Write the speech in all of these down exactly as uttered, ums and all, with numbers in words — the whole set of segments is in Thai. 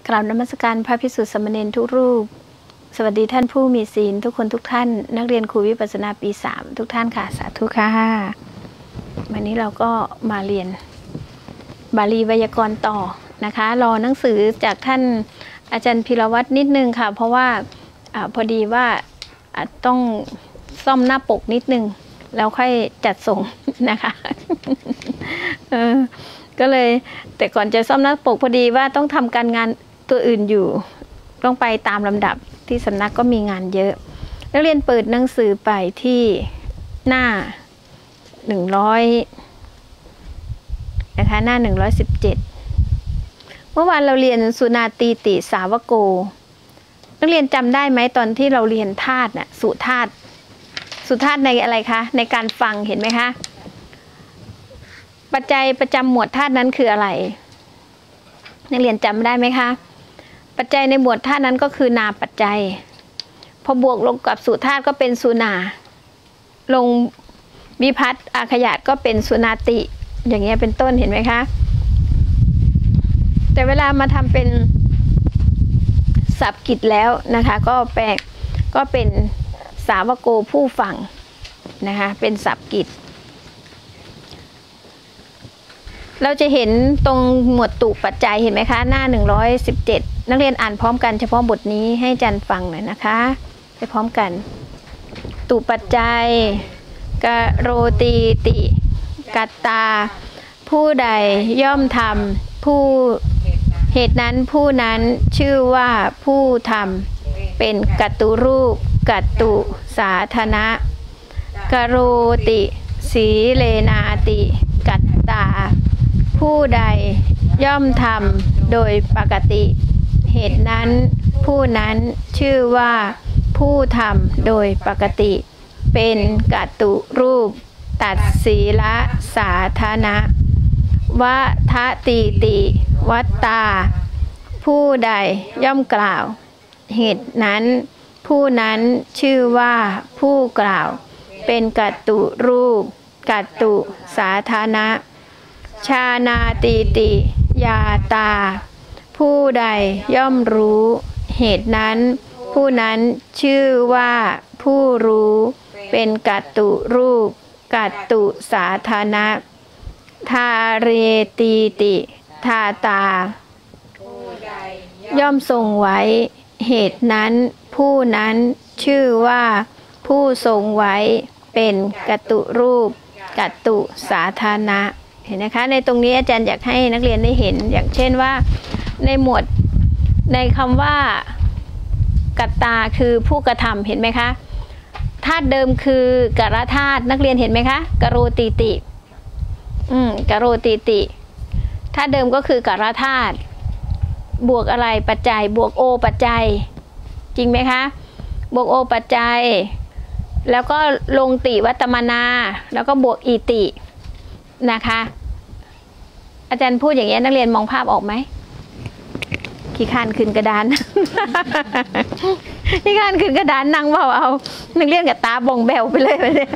กราบนมัสการพระภิกษุสามเณรทุกรูปสวัสดีท่านผู้มีศีลทุกคนทุกท่านนักเรียนครูวิปัสสนาปีสามทุกท่านค่ะสาธุค่ะวันนี้เราก็มาเรียนบาลีไวยากรณ์ต่อนะคะรอหนังสือจากท่านอาจารย์พิรวัตรนิดนึงค่ะเพราะว่าอพอดีว่าต้องซ่อมหน้าปกนิดนึงแล้วค่อยจัดส่งนะคะเออก็เลยแต่ก่อนจะซ่อมหน้าปกพอดีว่าต้องทำการงานตัวอื่นอยู่ต้องไปตามลำดับที่สำนักก็มีงานเยอะนักเรียนเปิดหนังสือไปที่หน้าหนึ่งร้อยนะคะหน้าหนึ่งร้อยสิบเจ็ดเมื่อวานเราเรียนสุนาตีติสาวโกนักเรียนจำได้ไหมตอนที่เราเรียนธาตุน่ะสุธาตุสุธาตุในอะไรคะในการฟังเห็นไหมคะปัจจัยประจำหมวดธาตุนั้นคืออะไรนักเรียนจำได้ไหมคะปัจจัยในหมวดธาตุนั้นก็คือนาปัจจัยพอบวกลงกับสุธาตุก็เป็นสุนาลงวิภัตติอาขยาตก็เป็นสุนาติอย่างเงี้ยเป็นต้นเห็นไหมคะแต่เวลามาทำเป็นศัพท์กิจแล้วนะคะก็แปลก็เป็นสาวโกผู้ฟังนะคะเป็นศัพท์กิจเราจะเห็นตรงหมวดตุปัจจัยเห็นไหมคะหน้าหนึ่งร้อยสิบเจ็ดนักเรียนอ่านพร้อมกันเฉพาะบทนี้ให้อาจารย์ฟังหน่อยนะคะไปพร้อมกันตุปัจจัยกโรตีติกัตตาผู้ใดย่อมทำผู้เหตุนั้นผู้นั้นชื่อว่าผู้ทำเป็นกัตตุรูปกัตตุสาธนะกโรติสีเลนาติกัตตาผู้ใดย่อมทำโดยปกติเหตุนั้นผู้นั้นชื่อว่าผู้ทำโดยปกติเป็นกัตตุรูปตัดสีละสาธนะวะทะตีติวัตตาผู้ใดย่อมกล่าวเหตุนั้นผู้นั้นชื่อว่าผู้กล่าวเป็นกัตตุรูปกัตตุสาธนะชานาตีติยาตาผู้ใดย่อมรู้เหตุนั้นผู้นั้นชื่อว่าผู้รู้เป็นกัตตุรูปกัตตุสาธนะทาเรตีติทาตาย่อมทรงไว้เหตุนั้นผู้นั้นชื่อว่าผู้ทรงไว้เป็นกัตตุรูปกัตตุสาธารณะเห็นนะคะในตรงนี้อาจารย์อยากให้นักเรียนได้เห็นอย่างเช่นว่าในหมวดในคำว่ากัตตาคือผู้กระทำเห็นไหมคะธาตุเดิมคือกรธาตุนักเรียนเห็นไหมคะกโรติติอืมกโรติติธาตุเดิมก็คือกรธาตุบวกอะไรปัจจัยบวกโอปัจจัยจริงไหมคะบวกโอปัจจัยแล้วก็ลงติวัตมนาแล้วก็บวกอีตินะคะอาจารย์พูดอย่างนี้นักเรียนมองภาพออกไหมขี้ข้านขึ้นกระดาน ขี้ข้านขึ้นกระดานนั่งเบาเอานักเรียนกับตาบ่งแบวไปเลยไปเลย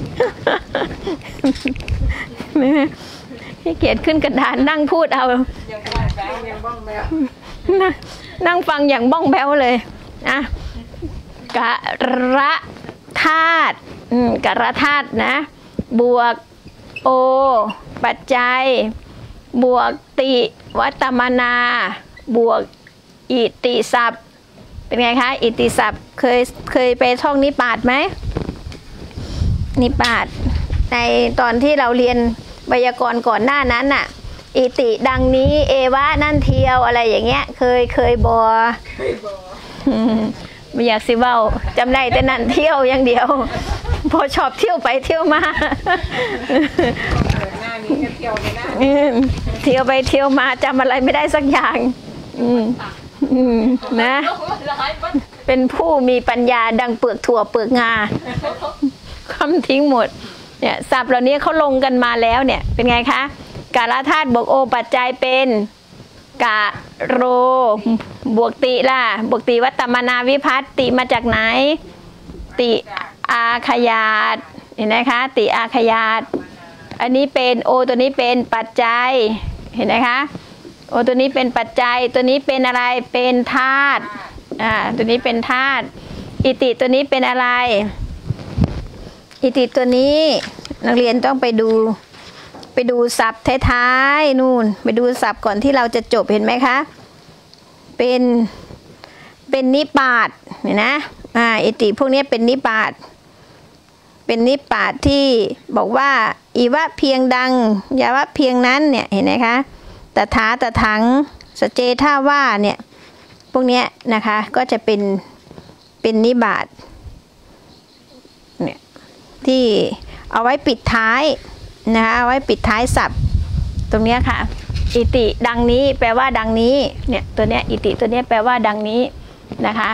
ขี้เกียจขึ้นกระดานนั่งพูดเอานั่งฟังอย่างบ้องแบวเลยนะกะระธาตุกะระธาตุนะบวกโอปัจจัยบวกติวัตมนาบวกอิติศัพท์เป็นไงคะอิติศัพท์เคยเคยไปท่องนิปาตไหมนิปาตในตอนที่เราเรียนไวยากรณ์ก่อนหน้านั้นน่ะอิติดังนี้เอวะนั่นเทียวอะไรอย่างเงี้ยเคยเคยบอไม่อยากสิเว้าจำได้แต่นั่นเที่ยวอย่างเดียวพอชอบเที่ยวไปเที่ยวมาเที่ยวไปเที่ยวมาจำอะไรไม่ได้สักอย่างนะเป็นผู้มีปัญญาดังเปลือกถั่วเปลือกงาคำทิ้งหมดเนี่ยศัพท์เหล่านี้เขาลงกันมาแล้วเนี่ยเป็นไงคะกาลธาตุบวกโอปัจจัยเป็นกะโรบวกติล่ะบวกติวัตตมนาวิภัตติมาจากไหนติอาขยาตเห็นไหมคะติอาขยาตอันนี้เป็นโอตัวนี้เป็นปัจจัยเห็นไหมคะโอ้ตัวนี้เป็นปัจจัยตัวนี้เป็นอะไรเป็นธาตุอ่าตัวนี้เป็นธาตุอิติตัวนี้เป็นอะไรอิติตัวนี้นักเรียนต้องไปดูไปดูศัพท์ท้ายๆนู่นไปดูศัพท์ก่อนที่เราจะจบเห็นไหมคะเป็นเป็นนิปาตเนี่ยนะอ่าอิติพวกนี้เป็นนิปาตเป็นนิปาตที่บอกว่าอีวะเพียงดังยาวะเพียงนั้นเนี่ยเห็นไหมคะตถาตถังสเจท่าว่าเนี่ยพวกนี้นะคะก็จะเป็นเป็นนิบาตเนี่ยที่เอาไว้ปิดท้ายนะคะเอาไว้ปิดท้ายศัพท์ตรงนี้ค่ะอิติดังนี้แปลว่าดังนี้เนี่ยตัวเนี้ยอิติตัวเนี้ยแปลว่าดังนี้นะคะ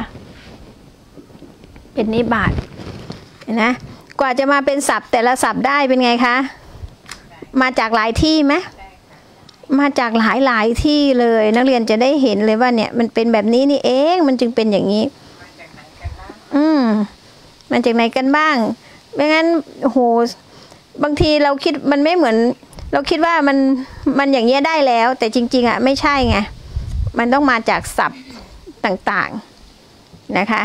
เป็นนิบาตนะกว่าจะมาเป็นศัพท์แต่ละศัพท์ได้เป็นไงคะมาจากหลายที่ไหมมาจากหลายหลายที่เลยนักเรียนจะได้เห็นเลยว่าเนี่ยมันเป็นแบบนี้นี่เองมันจึงเป็นอย่างนี้อืมมันจากไหนกันบ้างไม่งั้นโหบางทีเราคิดมันไม่เหมือนเราคิดว่ามันมันอย่างเงี้ยได้แล้วแต่จริงๆอ่ะไม่ใช่ไงมันต้องมาจากศัพท์ต่างๆนะคะ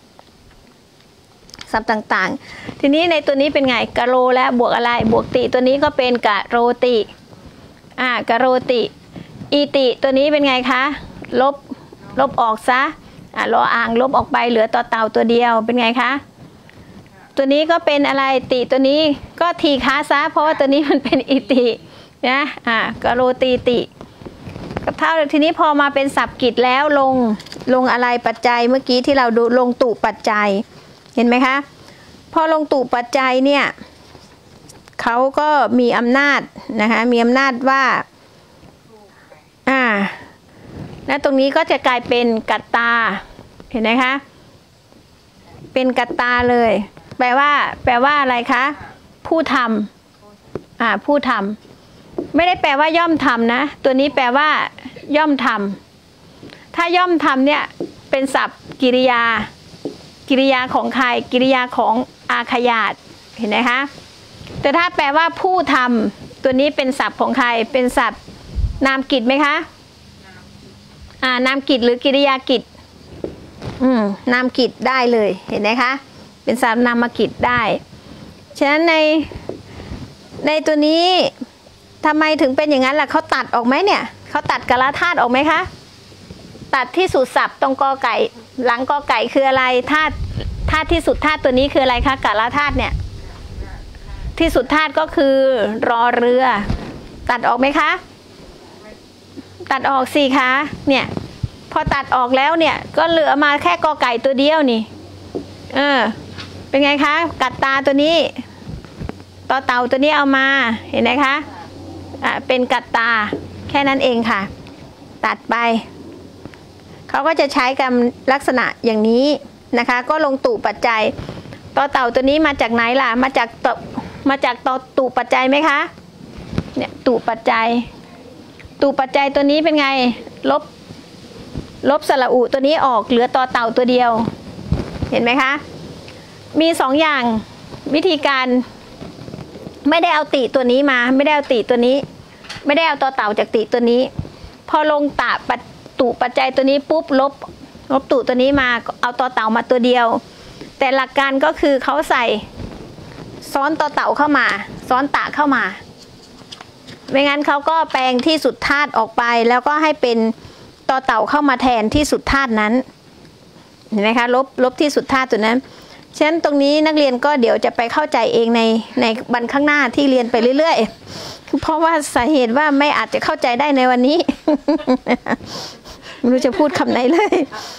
ศัพท์ต่างๆทีนี้ในตัวนี้เป็นไงกะโรและบวกอะไรบวกติตัวนี้ก็เป็นกะโรติอ่ากะโรติอีติตัวนี้เป็นไงคะลบลบออกซะอ่ารออ่างลบออกไปเหลือต่อเต่าตัวเดียวเป็นไงคะตัวนี้ก็เป็นอะไรติตัวนี้ก็ทีค้าซะเพราะว่าตัวนี้มันเป็นอิตินะอ่ากะโรตีติกับเท่าทีนี้พอมาเป็นศัพท์กิจแล้วลงลงอะไรปัจจัยเมื่อกี้ที่เราดูลงตุปัจจัยเห็นไหมคะพอลงตุปัจจัยเนี่ยเขาก็มีอำนาจนะคะมีอำนาจว่าอ่าและตรงนี้ก็จะกลายเป็นกัตตาเห็นไหมคะเป็นกัตตาเลยแปลว่าแปลว่าอะไรคะผู้ทำอ่าผู้ทำไม่ได้แปลว่าย่อมทำนะตัวนี้แปลว่าย่อมทำถ้าย่อมทำเนี่ยเป็นศัพท์กิริยากิริยาของใครกิริยาของอาขยาตเห็นไหมคะแต่ถ้าแปลว่าผู้ทำตัวนี้เป็นศัพท์ของใครเป็นศัพท์นามกิจไหมคะอ่านามกิจหรือกิริยากิจอืมนามกิจได้เลยเห็นไหมคะเป็นศัพท์นามกิจได้ฉะนั้นในในตัวนี้ทำไมถึงเป็นอย่างนั้นล่ะเขาตัดออกไหมเนี่ยเขาตัดกะละธาตุออกไหมคะตัดที่สุดศัพท์ตรงกอไก่หลังกอไก่คืออะไรธาตุธาตุที่สุดธาตุตัวนี้คืออะไรคะกะละธาตุเนี่ยที่สุดธาตุก็คือรอเรือตัดออกไหมคะตัดออกสิคะเนี่ยพอตัดออกแล้วเนี่ยก็เหลือมาแค่กอไก่ตัวเดียวนี่เออเป็นไงคะกัตตาตัวนี้ต่อเต่าตัวนี้เอามาเห็นไหมคะอ่ะเป็นกัตตาแค่นั้นเองค่ะตัดไปเขาก็จะใช้กันลักษณะอย่างนี้นะคะก็ลงตุปัจจัยต่อเต่าตัวนี้มาจากไหนล่ะมาจากตมาจากต่อตุปัจจัยไหมคะเนี่ยตุปัจจัยตุปัจจัยตัวนี้เป็นไงลบลบสระอุตัวนี้ออกเหลือต่อเต่าตัวเดียวเห็นไหมคะมีสองอย่างวิธีการไม่ได้เอาติตัวนี้มาไม่ได้เอาติตัวนี้ไม่ได้เอาต่อเต่าจากติตัวนี้พอลงตะปัจตุปัจจัยตัวนี้ปุ๊บลบลบตุตัวนี้มาเอาต่อเต่ามาตัวเดียวแต่หลักการก็คือเขาใส่ซ้อนต่อเต่าเข้ามาซ้อนตะเข้ามาไม่งั้นเขาก็แปลงที่สุดธาตุออกไปแล้วก็ให้เป็นต่อเต่าเข้ามาแทนที่สุดธาตุนั้นเห็นไหมคะลบลบที่สุดธาตุตัวนั้นฉะนั้นตรงนี้นักเรียนก็เดี๋ยวจะไปเข้าใจเองในในวันข้างหน้าที่เรียนไปเรื่อยๆเพราะว่าสาเหตุว่าไม่อาจจะเข้าใจได้ในวันนี้ ไม่รู้จะพูดคำไหนเลย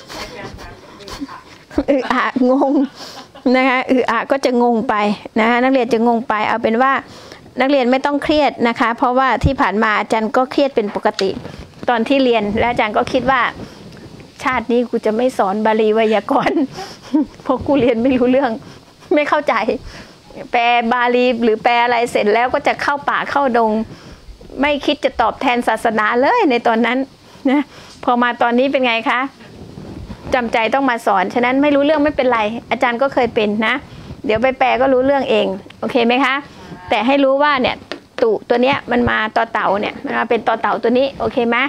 อืออะงงนะคะอืออะก็จะงงไปนะคะนักเรียนจะงงไปเอาเป็นว่านักเรียนไม่ต้องเครียดนะคะเพราะว่าที่ผ่านมาอาจารย์ก็เครียดเป็นปกติตอนที่เรียนและอาจารย์ก็คิดว่าชาตินี้กูจะไม่สอนบาลีไวยากรณ์เพราะกูเรียนไม่รู้เรื่องไม่เข้าใจแปลบาลีหรือแปลอะไรเสร็จแล้วก็จะเข้าป่าเข้าดงไม่คิดจะตอบแทนศาสนาเลยในตอนนั้นนะพอมาตอนนี้เป็นไงคะจำใจต้องมาสอนฉะนั้นไม่รู้เรื่องไม่เป็นไรอาจารย์ก็เคยเป็นนะเดี๋ยวไปแปลก็รู้เรื่องเองโอเคไหมคะแต่ให้รู้ว่าเนี่ยตุตัวเนี้ยมันมาต่อเต่าเนี่ยมันมาเป็นต่อเต่าตัวนี้โอเคไหม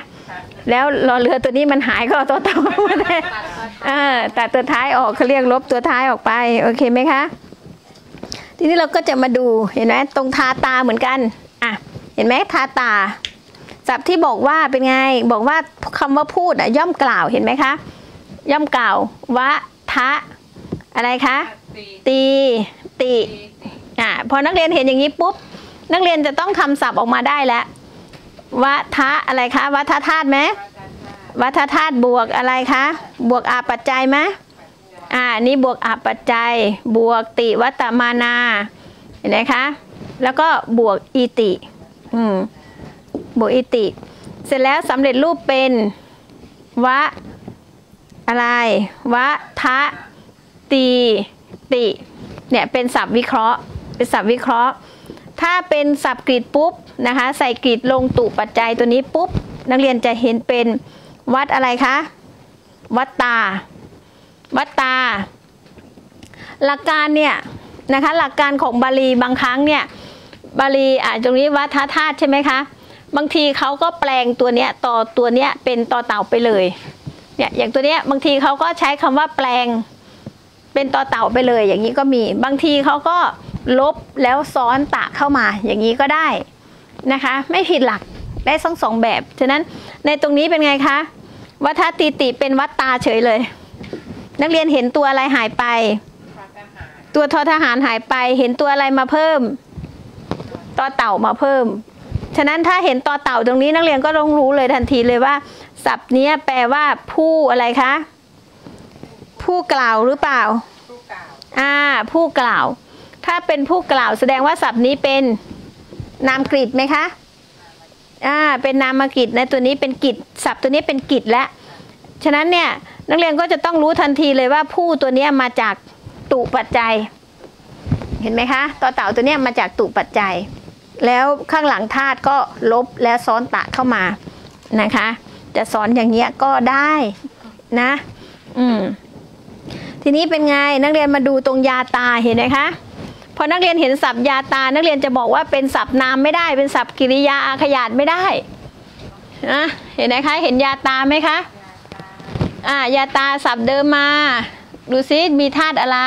แล้วรอเรือตัวนี้มันหายก็เอาตัวเต่ามาแทนตัดตัวท้ายออกเขาเรียกลบตัวท้ายออกไปโอเคไหมคะทีนี้เราก็จะมาดูเห็นไหมตรงทาตาเหมือนกันอ่ะเห็นไหมทาตาศัพท์ที่บอกว่าเป็นไงบอกว่าคำว่าพูดอ่ะย่อมกล่าวเห็นไหมคะย่อมกล่าววะทะอะไรคะตีติอ่ะพอนักเรียนเห็นอย่างนี้ปุ๊บนักเรียนจะต้องทำศัพท์ออกมาได้แล้ววะทะอะไรคะวะทะธาตุไหมวะทะธาตุบวกอะไรคะบวกอาปัจจัยไหมอ่านี่บวกอาปัจจัยบวกติวัตตมานาเห็นไหมคะแล้วก็บวกอิติอืมบวกอิติเสร็จแล้วสำเร็จรูปเป็นวะอะไรวะทะตีติเนี่ยเป็นศัพท์วิเคราะห์เป็นศัพท์วิเคราะห์ถ้าเป็นศัพท์กรีดปุ๊บนะคะใส่กรีดลงตุปัจจัยตัวนี้ปุ๊บนักเรียนจะเห็นเป็นวัดอะไรคะวัตตาวัตตาหลักการเนี่ยนะคะหลักการของบาลีบางครั้งเนี่ยบาลีอ่ะตรงนี้วัฏธาตุใช่ไหมคะบางทีเขาก็แปลงตัวเนี้ยต่อตัวเนี้ยเป็นต่อเต่าไปเลยเนี่ยอย่างตัวเนี้ยบางทีเขาก็ใช้คำว่าแปลงเป็นต่อเต่าไปเลยอย่างนี้ก็มีบางทีเขาก็ลบแล้วซ้อนตะเข้ามาอย่างนี้ก็ได้นะคะไม่ผิดหลักได้ทั้งสองแบบฉะนั้นในตรงนี้เป็นไงคะวัฏฏติติเป็นวัตตาเฉยเลยนักเรียนเห็นตัวอะไรหายไปตัวทอทหารหายไปเห็นตัวอะไรมาเพิ่มต่อเต่ามาเพิ่มฉะนั้นถ้าเห็นต่อเต่าตรงนี้นักเรียนก็ต้องรู้เลยทันทีเลยว่าศัพท์นี้แปลว่าผู้อะไรคะผู้กล่าวหรือเปล่าผู้กล่าวอ่าผู้กล่าวถ้าเป็นผู้กล่าวแสดงว่าศัพท์นี้เป็นนามกฤตไหมคะอ่าเป็นนามกฤตนะตัวนี้เป็นกฤตศัพท์ตัวนี้เป็นกฤตแล้วฉะนั้นเนี่ยนักเรียนก็จะต้องรู้ทันทีเลยว่าผู้ตัวนี้มาจากตุปัจจัยเห็นไหมคะต่อเต่าตัวนี้มาจากตุปัจจัยแล้วข้างหลังธาตุก็ลบและซ้อนตะเข้ามานะคะจะสอนอย่างเงี้ยก็ได้นะอืมทีนี้เป็นไงนักเรียนมาดูตรงยาตาเห็นไหมคะพอนักเรียนเห็นศัพท์ยาตานักเรียนจะบอกว่าเป็นศัพท์นามไม่ได้เป็นศัพท์กิริยาอาขยาตไม่ได้นะเห็นไหมคะเห็นยาตาไหมคะอ่ายาตาศัพท์เดิมมาดูซิมีธาตุอะไร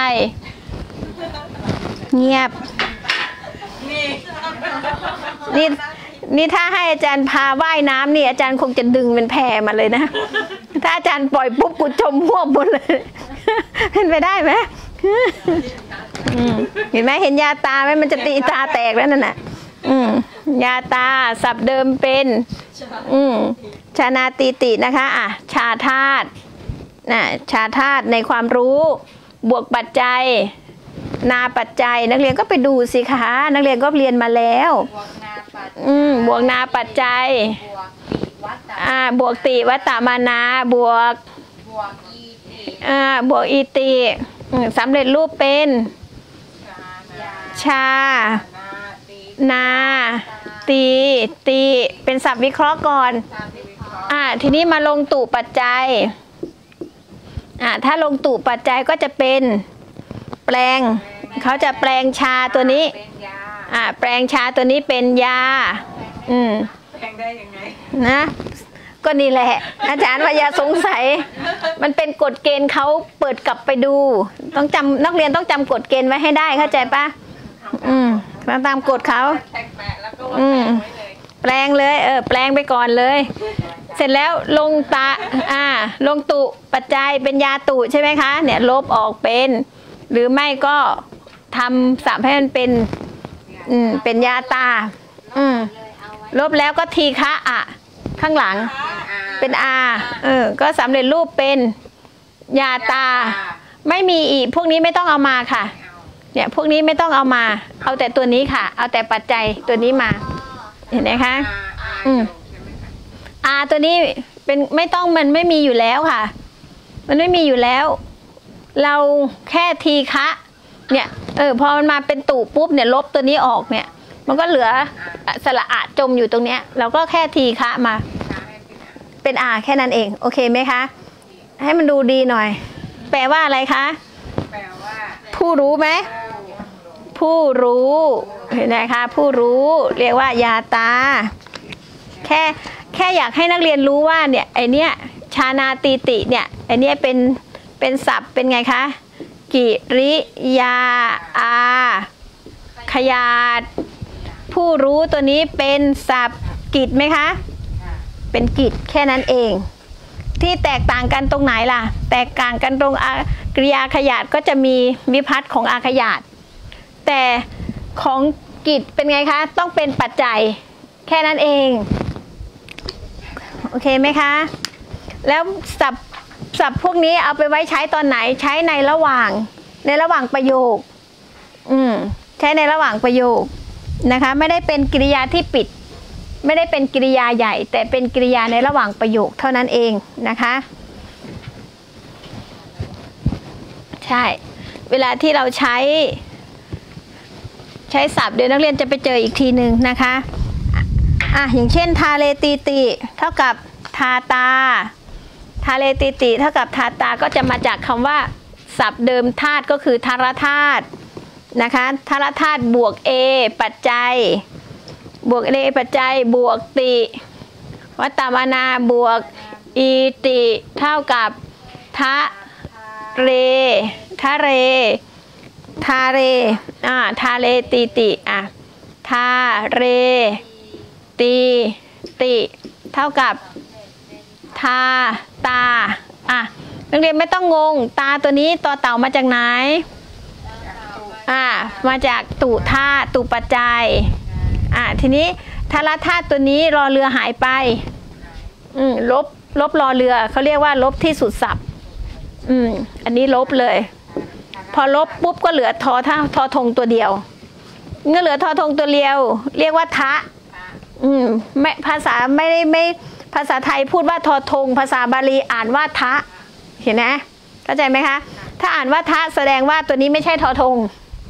เงียบนี่นี่ถ้าให้อาจารย์พาว่ายน้ำนี่อาจารย์คงจะดึงเป็นแพมาเลยนะถ้าอาจารย์ปล่อยปุ๊บกูจมหัวหมดเลยเป็นไปได้ไหมเห็นไหมเห็นยาตาไหมมันจะตีตาแตกแล้วนั่นน่ะยาตาศัพท์เดิมเป็นชานาติตินะคะอ่ะชาธาตุน่ะชาธาตุในความรู้บวกปัจจัยนาปัจจัยนักเรียนก็ไปดูสิคะนักเรียนก็เรียนมาแล้วอืมบวกนาปัจจัยอ่าบวกติวัตตมานาบวกอ่าบวกอิติสำเร็จรูปเป็นชานาตีตีเป็นศัพท์วิเคราะห์ก่อนอ่าทีนี้มาลงตุปัจจัยอ่าถ้าลงตุปัจจัยก็จะเป็นแปลงเขาจะแปลงชาตัวนี้อ่าแปลงชาตัวนี้เป็นยาอืมแปลงได้ยังไงนะก็นี่แหละอาจารย์ว่ายาสงสัยมันเป็นกฎเกณฑ์เขาเปิดกลับไปดูต้องจำนักเรียนต้องจำกฎเกณฑ์ไว้ให้ได้เข้าใจปะอืมต้องตามกฎเขาอืมแปลงเลยเออแปลงไปก่อนเลยเสร็จแล้วลงตาอ่าลงตุปัจจัยเป็นยาตุใช่ไหมคะเนี่ยลบออกเป็นหรือไม่ก็ทำสับให้มันเป็นอืมเป็นยาตาอืมลบแล้วก็ทีฆะอะข้างหลังเป็นอาเออก็สำเร็จรูปเป็นยาตาไม่มีอีกพวกนี้ไม่ต้องเอามาค่ะเนี่ยพวกนี้ไม่ต้องเอามาเอาแต่ตัวนี้ค่ะเอาแต่ปัจจัยตัวนี้มาเห็นไหมคะอืมอาตัวนี้เป็นไม่ต้องมันไม่มีอยู่แล้วค่ะมันไม่มีอยู่แล้วเราแค่ทีฆะเนี่ยเออพอมันมาเป็นตุปุ๊บเนี่ยลบตัวนี้ออกเนี่ยมันก็เหลือสระอะจมอยู่ตรงเนี้ยเราก็แค่ทีฆะมาเป็นอาแค่นั้นเองโอเคไหมคะให้มันดูดีหน่อยแปลว่าอะไรคะแปลว่าผู้รู้ไหมผู้รู้เห็นไหมคะผู้รู้เรียกว่ายาตาแค่แค่อยากให้นักเรียนรู้ว่าเนี่ยไอเนี้ยชานาตีติเนี่ยไอเนี้ยเป็นเป็นศัพท์เป็นไงคะกิริยาอาขยาดผู้รู้ตัวนี้เป็นศัพท์กิจไหมคะเป็นกิจแค่นั้นเองที่แตกต่างกันตรงไหนล่ะแตกต่างกันตรงกริยาขยาดก็จะมีวิภัตของอาขยาดแต่ของกิจเป็นไงคะต้องเป็นปัจจัยแค่นั้นเองโอเคไหมคะแล้วศัพท์ศัพท์พวกนี้เอาไปไว้ใช้ตอนไหนใช้ในระหว่างในระหว่างประโยคอืมใช้ในระหว่างประโยคนะคะไม่ได้เป็นกริยาที่ปิดไม่ได้เป็นกริยาใหญ่แต่เป็นกริยาในระหว่างประโยคเท่านั้นเองนะคะใช่เวลาที่เราใช้ใช้ศัพท์เดี๋ยวนักเรียนจะไปเจออีกทีหนึ่งนะคะอ่ะอย่างเช่นทาเลตีติเท่ากับทาตาทาเลตีติเท่ากับทาตาก็จะมาจากคำว่าศัพท์เดิมธาตุก็คือทารธาตุนะคะทารธาตุบวก A ปัจจัยบวก A ปัจจัยบวกติวัตตมานาบวกอีติเท่ากับทะเรทะเรทาเรอ่าทาเรตีติอ่ะทาเรตีติเท่ากับทาตาอ่ะนักเรียนไม่ต้องงงตาตัวนี้ต่อเต่ามาจากไหนอ่ามาจากตุธาตุตุปัจจัยอ่าทีนี้ทารธาตุตัวนี้รอเรือหายไปอืมลบลบรอเรือเขาเรียกว่าลบที่สุดศัพท์อืมอันนี้ลบเลยพอลบปุ๊บก็เหลือทอท่าทอทงตัวเดียวเมื่อเหลือทอทงตัวเดียวเรียกว่าทะอืมไม่ภาษาไม่ได้ไม่ภาษาไทยพูดว่าทอทงภาษาบาลีอ่านว่าทะเห็นไหมเข้าใจไหมคะถ้าอ่านว่าทะแสดงว่าตัวนี้ไม่ใช่ทอทง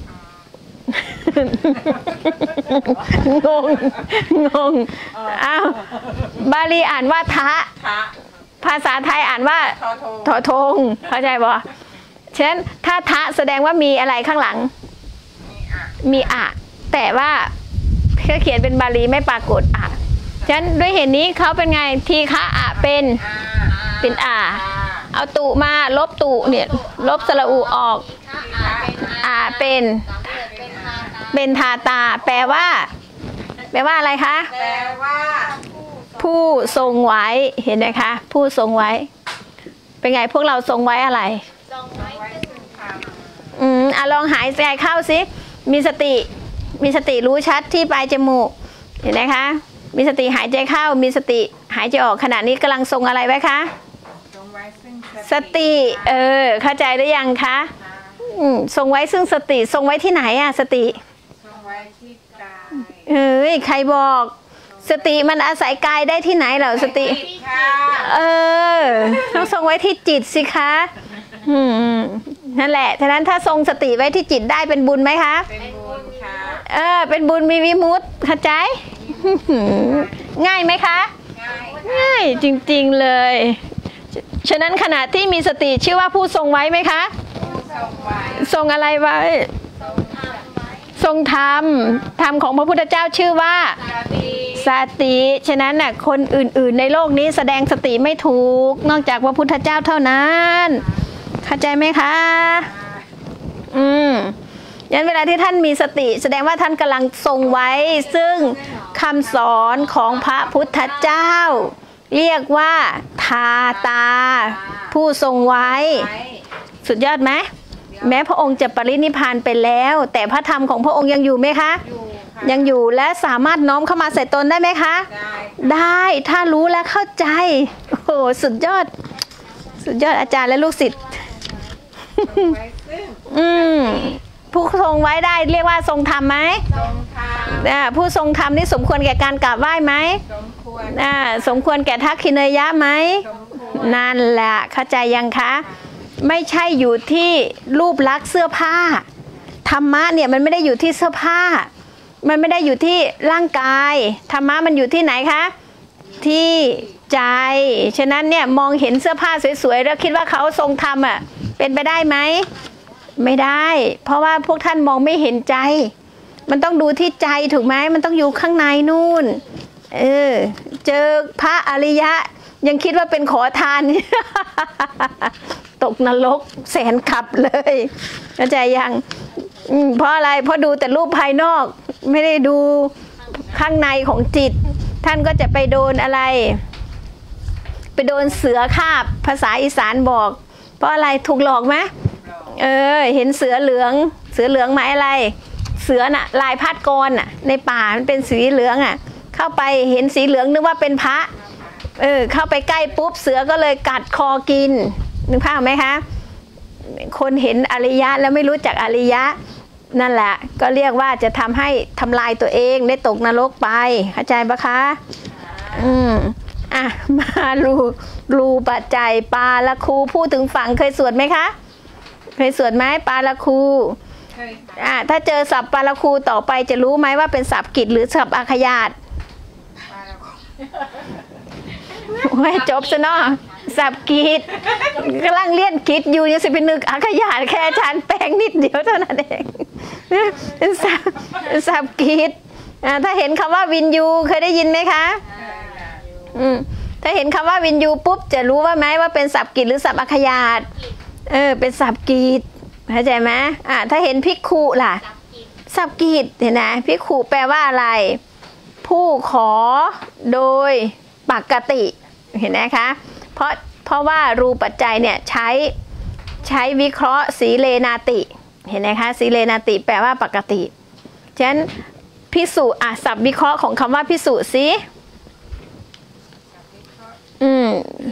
งงงงอ้าวบาลีอ่านว่าทะภาษาไทยอ่านว่าทอทงเข้าใจบ่ฉะนั้นถ้าทะแสดงว่ามีอะไรข้างหลังมีอะแต่ว่าเขาเขียนเป็นบาลีไม่ปรากฏอะฉะนั้นด้วยเหตุนี้เขาเป็นไงทีฆะอะเป็นเป็นอะเอาตุมาลบตุเนี่ยลบสระอูออกอะเป็นเป็นทาตาแปลว่าแปลว่าอะไรคะแปลว่าผู้ทรงไว้เห็นไหมคะผู้ทรงไว้เป็นไงพวกเราทรงไว้อะไรทรงไว้ซึ่งธรรมอืมอ่ะลองหายใจเข้าสิมีสติมีสติรู้ชัดที่ปลายจมูกเห็นไหมคะมีสติหายใจเข้ามีสติหายใจออกขณะนี้กำลังทรงอะไรไว้คะทรงไว้ซึ่งสติเออเข้าใจหรือยังคะอืมทรงไว้ซึ่งสติทรงไว้ที่ไหนอะสติทรงไว้ที่กายเอ้ยใครบอกสติมันอาศัยกายได้ที่ไหนเหรอสติเออต้องทรงไว้ที่จิตสิคะอืมนั่นแหละฉะนั้นถ้าทรงสติไว้ที่จิตได้เป็นบุญไหมคะเป็นบุญค่ะเออเป็นบุญมีวิมุตติเข้าใจง่ายไหมคะง่ายจริงๆเลยฉะนั้นขณะที่มีสติชื่อว่าผู้ทรงไว้ไหมคะทรงอะไรไว้ทรงธรรมธรรมของพระพุทธเจ้าชื่อว่าสติฉะนั้นน่ะคนอื่นๆในโลกนี้แสดงสติไม่ถูกนอกจากพระพุทธเจ้าเท่านั้นเข้าใจไหมคะอืมงั้นเวลาที่ท่านมีสติแสดงว่าท่านกำลังทรงไว้ซึ่งคำสอนของพระพุทธเจ้าเรียกว่าทาตาผู้ทรงไว้สุดยอดไหมแม้พระองค์จะปรินิพพานไปแล้วแต่พระธรรมของพระองค์ยังอยู่ไหมคะยังอยู่และสามารถน้อมเข้ามาใส่ตนได้ไหมคะได้ถ้ารู้และเข้าใจโอ้โหสุดยอดสุดยอดอาจารย์และลูกศิษย์อืมผู้ทรงไว้ได้เรียกว่าทรงธรรมไหมทรงธรรมผู้ทรงธรรมนี่สมควรแก่การกราบไหว้ไหมสมควรสมควรแก่ทักขิเนยะไหมนั่นแหละเข้าใจยังคะไม่ใช่อยู่ที่รูปลักษณ์เสื้อผ้าธรรมะเนี่ยมันไม่ได้อยู่ที่เสื้อผ้ามันไม่ได้อยู่ที่ร่างกายธรรมะมันอยู่ที่ไหนคะที่ใจฉะนั้นเนี่ยมองเห็นเสื้อผ้าสวยๆแล้วคิดว่าเขาทรงธรรมอ่ะเป็นไปได้ไหมไม่ได้เพราะว่าพวกท่านมองไม่เห็นใจมันต้องดูที่ใจถูกไหมมันต้องอยู่ข้างในนู่นเออเจอพระอริยะยังคิดว่าเป็นขอทานนี่ ตกนรกแสนขับเลยเข้าใจยังเพราะอะไรเพราะดูแต่รูปภายนอกไม่ได้ดูข้างในของจิตท่านก็จะไปโดนอะไรไปโดนเสือคาบภาษาอีสานบอกเพราะอะไรถูกหลอกไหมเออเห็นเสือเหลืองเสือเหลืองหมายอะไรเสือน่ะลายพาดกรน่ะในป่ามันเป็นสีเหลืองอ่ะเข้าไปเห็นสีเหลืองนึกว่าเป็นพระเออเข้าไปใกล้ปุ๊บเสือก็เลยกัดคอกินนึกภาพไหมคะคนเห็นอริยะแล้วไม่รู้จักอริยะนั่นแหละก็เรียกว่าจะทำให้ทำลายตัวเองได้ตกนรกไปเข้าใจปะคะอืมอ่ะมารูรูปัจจัยปาละคูพูดถึงฝั่งเคยสวดไหมคะเคยสวดไหมปาละคูอ่ะถ้าเจอศัพท์ปาละคูต่อไปจะรู้ไหมว่าเป็นศัพท์กิจหรือศัพท์อาขยาตไม่จบซะเนาะสับกีดกำลังเลี้ยนกิดอยู่ยังสิเป็นนึกอาขยาดแค่ชานแป้งนิดเดียวเท่านั้นเองสับสับกีดถ้าเห็นคำว่าวินยูเคยได้ยินไหมคะอืมถ้าเห็นคำว่าวินยูปุ๊บจะรู้ว่าไหมว่าเป็นสับกีดหรือสับอาขยาดเออเป็นสับกีดเข้าใจไหมอ่าถ้าเห็นภิกขุล่ะสับกีดเห็นไหมภิกขุแปลว่าอะไรผู้ขอโดยปกติเห็นไหมคะเพราะเพราะว่ารูปัจจัยเนี่ยใช้ใช้วิเคราะห์สีเลนาติเห็นไหมคะสีเลนาติแปลว่าปกติฉะนั้นพิสูจน์อ่ะศัพท์วิเคราะห์ของคำว่าพิสูจน์สิอืม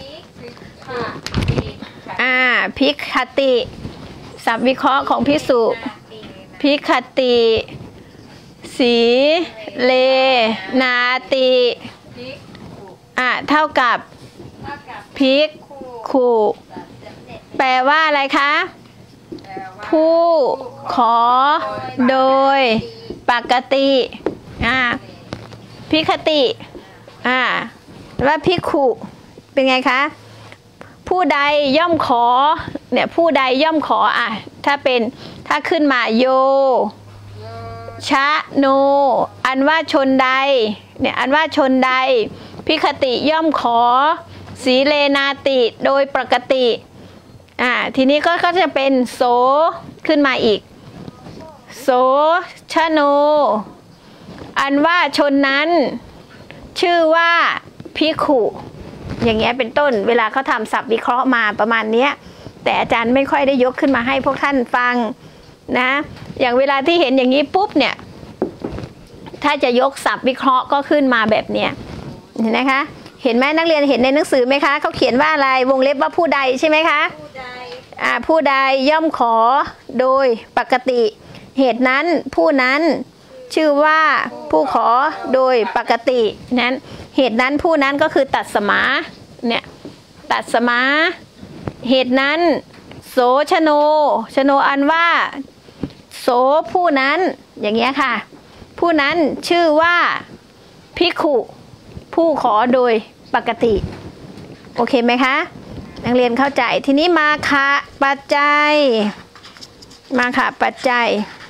อ่าพิคติศัพท์วิเคราะห์ของพิสูจน์พิคติสีเลนาติอ่ะเท่ากับภิกขุแปลว่าอะไรคะผู้ขอโดยปกติอ่าภิกขติอ่าว่าภิกขุเป็นไงคะผู้ใดย่อมขอเนี่ยผู้ใดย่อมขออ่ะถ้าเป็นถ้าขึ้นมาโยชะโนอันว่าชนใดเนี่ยอันว่าชนใดภิกขติย่อมขอสีเลนาติโดยปกติอ่าทีนี้ก็ก็จะเป็นโสขึ้นมาอีกโสชะโนอันว่าชนนั้นชื่อว่าภิกขุอย่างเงี้ยเป็นต้นเวลาเขาทำศัพท์วิเคราะห์มาประมาณเนี้ยแต่อาจารย์ไม่ค่อยได้ยกขึ้นมาให้พวกท่านฟังนะอย่างเวลาที่เห็นอย่างนี้ปุ๊บเนี่ยถ้าจะยกศัพท์วิเคราะห์ก็ขึ้นมาแบบเนี้ยเห็นไหมคะเห็นไหมนักเรียนเห็นในหนังสือไหมคะเขาเขียนว่าอะไรวงเล็บว่าผู้ใดใช่ไหมคะผู้ใดอ่าผู้ใดย่อมขอโดยปกติเหตุนั้นผู้นั้นชื่อว่าผู้ขอโดยปกตินั้นเหตุนั้นผู้นั้นก็คือตัดสมาเนี่ยตัดสมาเหตุนั้นโสชโนชโนอันว่าโสผู้นั้นอย่างเงี้ยค่ะผู้นั้นชื่อว่าภิกขุผู้ขอโดยปกติโอเคไหมคะนักเรียนเข้าใจทีนี้มาค่ะปัจจัยมาค่ะปัจจัย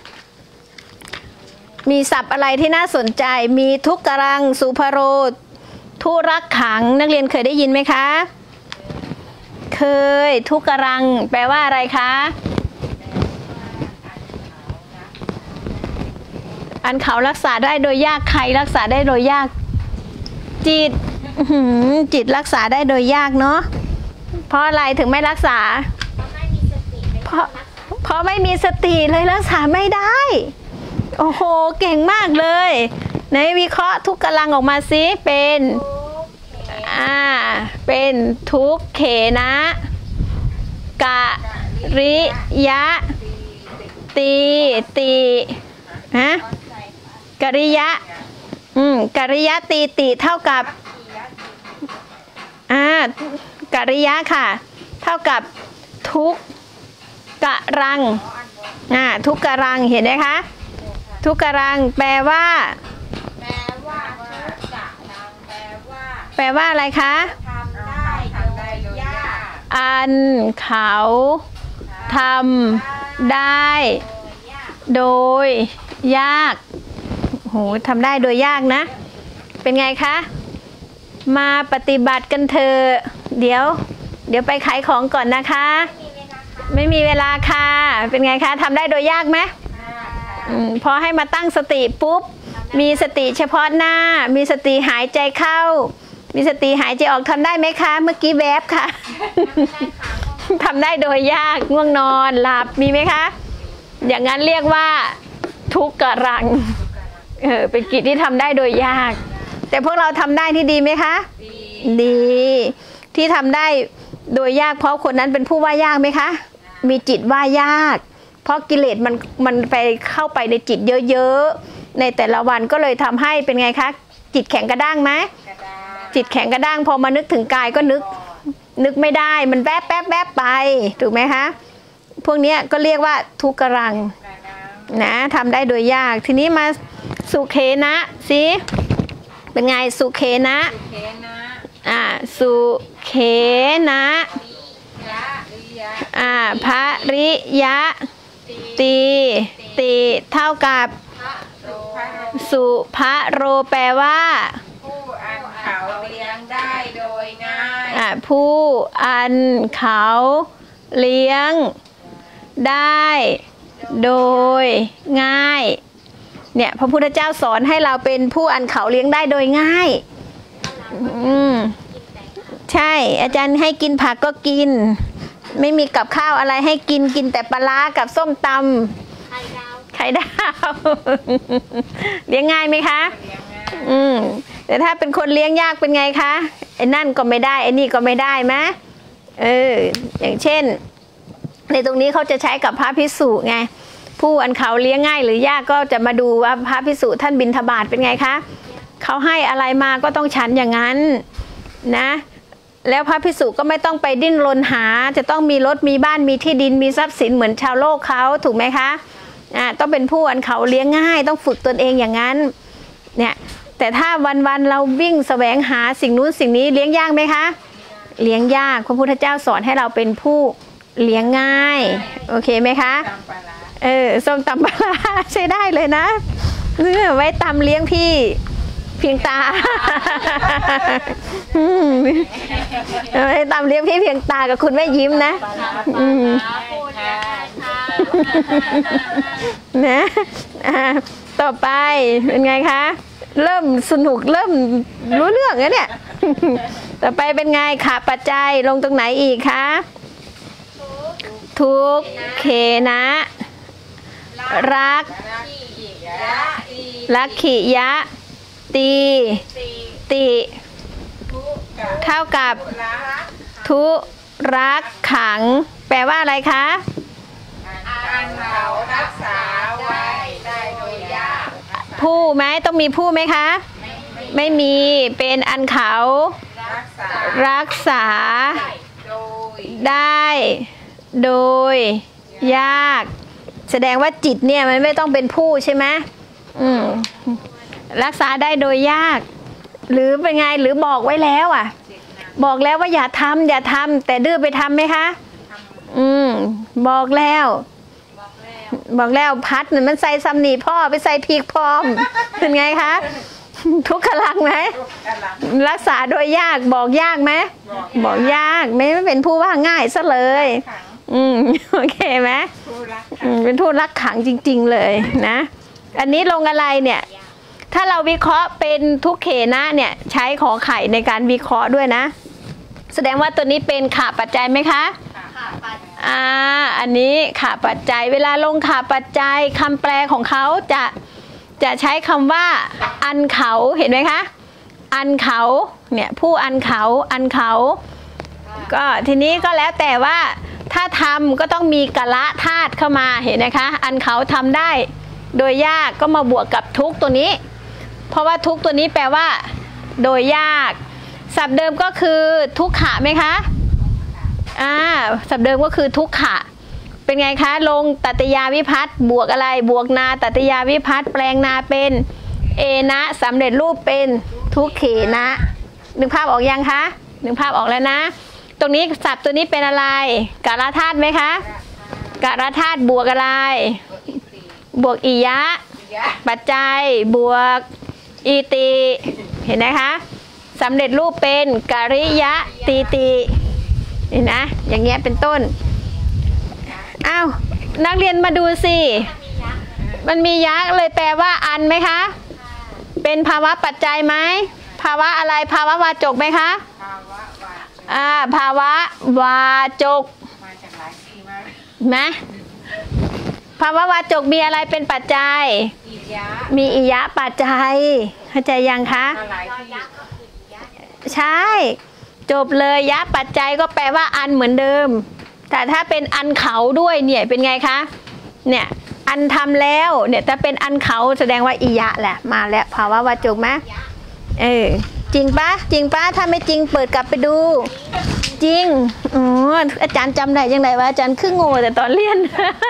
มีศัพท์อะไรที่น่าสนใจมีทุกกรังสุภโรทุรักขังนักเรียนเคยได้ยินไหมคะเคยทุกกรังแปลว่าอะไรคะอันเขารักษาได้โดยยากใครรักษาได้โดยยากจิตจิตรักษาได้โดยยากเนาะเพราะอะไรถึงไม่รักษาเพราะเพราะไม่มีสติเลยรักษาไม่ได้โอ้โหเก่งมากเลยในวิเคราะห์ทุกกำลังออกมาซิเป็นอ่าเป็นทุกเขนะกะริยะตีติฮะกริยะอืมกริยะตีติเท่ากับอ่ากริยะค่ะเท่ากับทุกกะรังอ่าทุกกะรังเห็นไหมคะทุกกะรังแปลว่าแปลว่าทุกกะรังแปลว่าแปลว่าอะไรคะทำได้โดยยากอันเขาทำได้โดยยากโหทำได้โดยยากนะเป็นไงคะมาปฏิบัติกันเถอะเดี๋ยวเดี๋ยวไปขายของก่อนนะคะไม่มีเวลาค่ะเป็นไงคะทำได้โดยยากไหมอพอให้มาตั้งสติปุ๊บมีสติเฉพาะหน้ามีสติหายใจเข้ามีสติหายใจออกทำได้ไหมคะเมื่อกี้แวบค่ะ ทำได้โดยยากง่วงนอนหลับมีไหมคะอย่างนั้นเรียกว่าทุกกะรังเออเป็นกิจที่ทำได้โดยยากแต่พวกเราทำได้ที่ดีไหมคะดีที่ทำได้โดยยากเพราะคนนั้นเป็นผู้ว่ายากไหมคะมีจิตว่ายากเพราะกิเลสมันมันไปเข้าไปในจิตเยอะๆในแต่ละวันก็เลยทำให้เป็นไงคะจิตแข็งกระด้างไหมจิตแข็งกระด้างพอมานึกถึงกายก็นึกนึกไม่ได้มันแวบแวบแวบไปถูกไหมคะพวกนี้ก็เรียกว่าทุกกรังนะทำได้โดยยากทีนี้มาสุเคนะสิเป็นไงสุเคนะอ่าสุเคนะอ่าภริยะตีติเท่ากับสุภโรแปลว่าผู้อันเขาเลี้ยงได้โดยง่ายอ่าผู้อันเขาเลี้ยงได้โดยง่ายเนี่ยพระพุทธเจ้าสอนให้เราเป็นผู้อันเขาเลี้ยงได้โดยง่ายอืมใช่อาจารย์ให้กินผักก็กินไม่มีกับข้าวอะไรให้กินกินแต่ปลาร้ากับส้มตำไข่ดาวไข่ดาวเลี้ยงง่ายไหมคะอืมแต่ถ้าเป็นคนเลี้ยงยากเป็นไงคะไอ้นั่นก็ไม่ได้ไอ้นี่ก็ไม่ได้ไหมเอออย่างเช่นในตรงนี้เขาจะใช้กับพระภิกษุไงผู้อันเขาเลี้ยงง่ายหรือยากก็จะมาดูว่าพระภิกษุท่านบิณฑบาตเป็นไงคะเขาให้อะไรมาก็ต้องฉันอย่างนั้นนะแล้วพระภิกษุก็ไม่ต้องไปดิ้นรนหาจะต้องมีรถมีบ้านมีที่ดินมีทรัพย์สินเหมือนชาวโลกเขาถูกไหมคะอ่าต้องเป็นผู้อันเขาเลี้ยงง่ายต้องฝึกตนเองอย่างนั้นเนี่ยแต่ถ้าวันๆเราวิ่งแสวงหาสิ่งนู้นสิ่งนี้เลี้ยงยากไหมคะเลี้ยงยากพระพุทธเจ้าสอนให้เราเป็นผู้เลี้ยงง่ายโอเคไหมคะเออส้มตำปลาใช้ได้เลยนะไว้ตำเลี้ยงพี่เพียงตาไว้ตำเลี้ยงพี่เพียงตากับคุณแม่ยิ้มนะนะต่อไปเป็นไงคะเริ่มสนุกเริ่มรู้เรื่องแล้วเนี่ยต่อไปเป็นไงขาปัจจัยลงตรงไหนอีกคะทุกเขนะรักลักขิยะตีติเท่ากับทุรักขังแปลว่าอะไรคะอันเขารักษาไว้ได้โดยยากผู้ไหมต้องมีผู้ไหมคะไม่มีเป็นอันเขารักษาได้โดยยากแสดงว่าจิตเนี่ยมันไม่ต้องเป็นผู้ใช่ไหมอืมรักษาได้โดยยากหรือเป็นไงหรือบอกไว้แล้วอ่ะบอกแล้วว่าอย่าทำอย่าทำแต่ดื้อไปทำไหมคะอืมบอกแล้วบอกแล้วพัดมันใส่ซัมนีพ่อไปใส่พีกพร้อมเป็นไงคะทุกขลังไหมรักษาโดยยากบอกยากไหมบอกยากไม่เป็นผู้ว่าง่ายซะเลยอืมโอเคไหมเป็นผู้รักขังจริงๆเลยนะอันนี้ลงอะไรเนี่ยถ้าเราวิเคราะห์เป็นทุกเขนะเนี่ยใช้ขอไข่ในการวิเคราะห์ด้วยนะแสดงว่าตัวนี้เป็นขาปัจจัยไหมคะอ่าอันนี้ขาปัจจัยเวลาลงขาปัจจัยคำแปลของเขาจะจะใช้คำว่าอันเขาเห็นไหมคะอันเขาเนี่ยผู้อันเขาอันเขาก็ทีนี้ก็แล้วแต่ว่าถ้าทำก็ต้องมีกะละธาตุเข้ามาเห็นนะคะอันเขาทำได้โดยยากก็มาบวกกับทุกตัวนี้เพราะว่าทุกตัวนี้แปลว่าโดยยากศัพท์เดิมก็คือทุกขะไหมคะอ่าศัพท์เดิมก็คือทุกขะเป็นไงคะลงตัตยาวิภัตบวกอะไรบวกนาตัตยาวิภัตแปลงนาเป็นเอนะสำเร็จรูปเป็นทุกเขนะนึกภาพออกยังคะนึกภาพออกแล้วนะตรงนี้ศัพท์ตัวนี้เป็นอะไรกะละธาตุไหมคะกะละธาตุบวกอะไรบวกอิยะปัจจัยบวกอิติเห็นไหมคะสำเร็จรูปเป็นกริยะตีติเห็นนะอย่างเงี้ยเป็นต้นอ้าวนักเรียนมาดูสิมันมียักษ์เลยแปลว่าอันไหมคะเป็นภาวะปัจจัยไหมภาวะอะไรภาวะวาจกไหมคะภาวะวาจกอ่าภาวะวาจกมาจากหลายที่มากไหมภาวะวาจกมีอะไรเป็นปัจจัยอิยะมีอิยะปัจจัยเข้าใจยังคะใช่จบเลยยะปัจจัยก็แปลว่าอันเหมือนเดิมแต่ถ้าเป็นอันเขาด้วยเนี่ยเป็นไงคะเนี่ยอันทำแล้วเนี่ยถ้าเป็นอันเขาแสดงว่าอิยะแหละมาแล้วภาวะวาจกไหมเออจริงปะจริงปะถ้าไม่จริงเปิดกลับไปดูจริงอ๋ออาจารย์จำได้ยังไงวะอาจารย์คือโง่แต่ตอนเรียน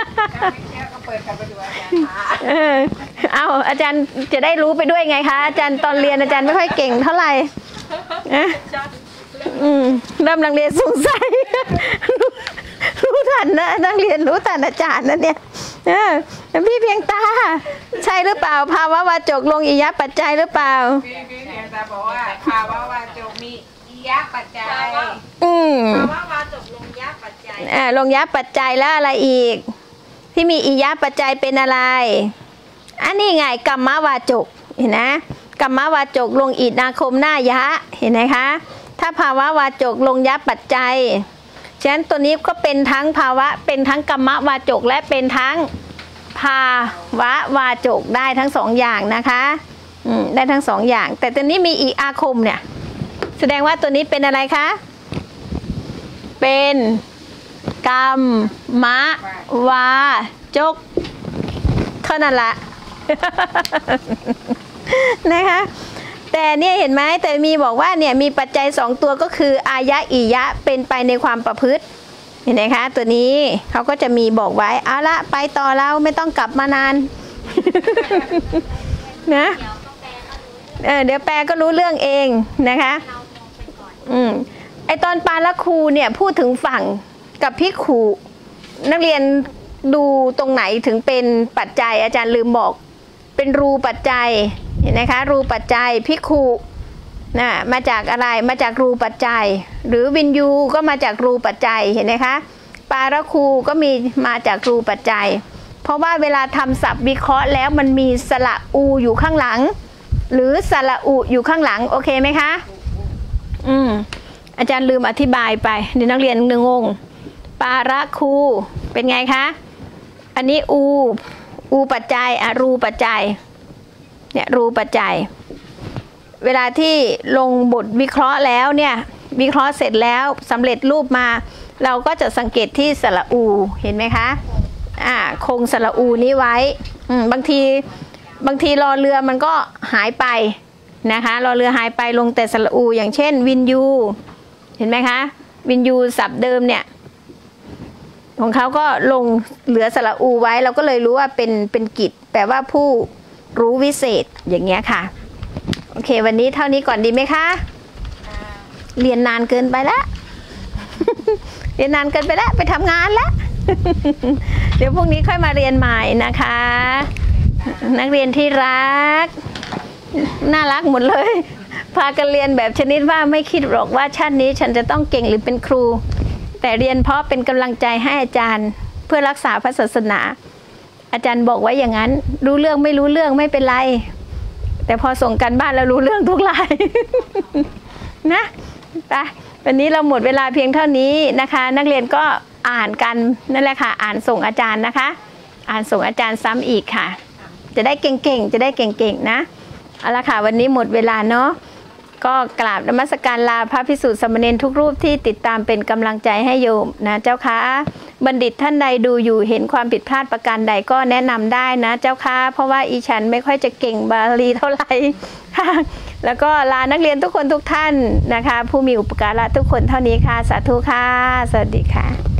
เออเอาอาจารย์จะได้รู้ไปด้วยไงคะอาจารย์ตอนเรียนอาจารย์ไม่ค่อยเก่งเท่าไหร่นะอืมเริ่มนักเรียนสงสัยรู้ทันนะนักเรียนรู้ทันอาจารย์นะเนี่ยเออพี่เพียงตาใช่หรือเปล่าภาวะวาจกลงอิยะปัจจัยหรือเปล่าพี่เพียงตาบอกว่าภาวะวาจกมีอิยะปัจจัยอืมภาวะวาจกลงยะปัจจัยอ่าลงยะปัจจัยแล้วอะไรอีกที่มีอิยะปัจจัยเป็นอะไรอันนี้ไงกัมมวาจกเห็นนะกัมมวาจกลงอินาคมหน้ายะเห็นไหมคะถ้าภาวะวาจกลงยะปัจจัยฉะนั้นตัวนี้ก็เป็นทั้งภาวะเป็นทั้งกัมมวาจกและเป็นทั้งภาวะวาจกได้ทั้งสองอย่างนะคะอืมได้ทั้งสองอย่างแต่ตัวนี้มีอีอาคมเนี่ยแสดงว่าตัวนี้เป็นอะไรคะเป็นกัมมวาจกเท่านั้นละนะคะแต่เนี่ยเห็นไหมแต่มีบอกว่าเนี่ยมีปัจจัยสองตัวก็คืออายะอิยะเป็นไปในความประพฤติเห็นไหมคะตัวนี้เขาก็จะมีบอกไว้เอาละไปต่อเราไม่ต้องกลับมานานนะเออเดี๋ยวแปลก็รู้เรื่องเองนะคะอืมไอตอนปาละครูเนี่ยพูดถึงฝั่งกับภิกขุนักเรียนดูตรงไหนถึงเป็นปัจจัยอาจารย์ลืมบอกเป็นรูปัจจัยเห็นไหมคะรูปัจจัยภิกขุนะมาจากอะไรมาจากรูปัจจัยหรือวินยูก็มาจากรูปัจจัยเห็นไหมคะปาระคูก็มีมาจากรูปัจจัยเพราะว่าเวลาทำศัพท์วิเคราะห์แล้วมันมีสระอูอยู่ข้างหลังหรือสระอุอยู่ข้างหลังโอเคไหมคะอืมอาจารย์ลืมอธิบายไปเดี๋ยวนักเรียนงงปาระคูเป็นไงคะอันนี้อูอูปัจจัยอะรูปัจจัยเนี่ยรูปัจจัยเวลาที่ลงบทวิเคราะห์แล้วเนี่ยวิเคราะห์เสร็จแล้วสำเร็จรูปมาเราก็จะสังเกตที่สระอูเห็นไหมคะอ่าคงสระอูนี้ไว้อืมบางทีบางทีรอเรือมันก็หายไปนะคะรอเรือหายไปลงแต่สระอูอย่างเช่นวินยูเห็นไหมคะวินยูศัพท์เดิมเนี่ยของเขาก็ลงเหลือสระอูไว้เราก็เลยรู้ว่าเป็นเป็นกิจแปลว่าผู้รู้วิเศษอย่างเงี้ยค่ะโอเควันนี้เท่านี้ก่อนดีไหมคะเรียนนานเกินไปแล้ว เรียนนานเกินไปแล้วไปทำงานแล้ว เดี๋ยวพรุ่งนี้ค่อยมาเรียนใหม่นะคะนักเรียนที่รักน่ารักหมดเลยพากันเรียนแบบชนิดว่าไม่คิดหรอกว่าชาตินี้ฉันจะต้องเก่งหรือเป็นครูแต่เรียนเพราะเป็นกำลังใจให้อาจารย์เพื่อรักษาพระศาสนาอาจารย์บอกไว้อย่างนั้นรู้เรื่องไม่รู้เรื่องไม่เป็นไรแต่พอส่งกันบ้านแล้วรู้เรื่องทุกราย นะไปวันนี้เราหมดเวลาเพียงเท่านี้นะคะนักเรียนก็อ่านกันนั่นแหละค่ะอ่านส่งอาจารย์นะคะอ่านส่งอาจารย์ซ้ำอีกค่ะจะได้เก่งๆจะได้เก่งๆนะเอาละค่ะวันนี้หมดเวลาเนาะก็กราบนมัสการลาพระภิกษุสามเณรทุกรูปที่ติดตามเป็นกำลังใจให้โยมนะเจ้าค่ะบัณฑิตท่านใดดูอยู่เห็นความผิดพลาดประการใดก็แนะนำได้นะเจ้าค่ะเพราะว่าอีฉันไม่ค่อยจะเก่งบาลีเท่าไหร่ค่ะแล้วก็ลานักเรียนทุกคนทุกท่านนะคะผู้มีอุปการะทุกคนเท่านี้ค่ะสาธุค่ะสวัสดีค่ะ